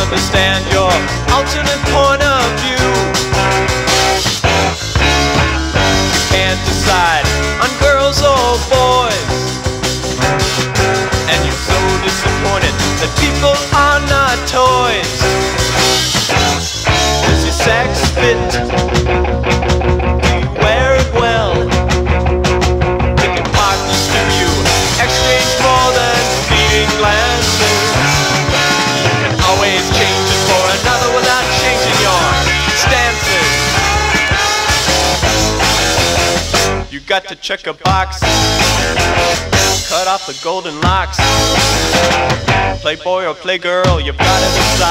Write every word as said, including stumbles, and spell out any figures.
understand your alternate point of view. You can't decide on girls or boys, and you're so disappointed that people are not toys. Does your sex fit? Do you wear it well? Can your partners do you exchange more than feeding glances? You can always change it for another without changing your stances. You got to check a box, cut off the golden locks. Playboy or playgirl, you've got to decide.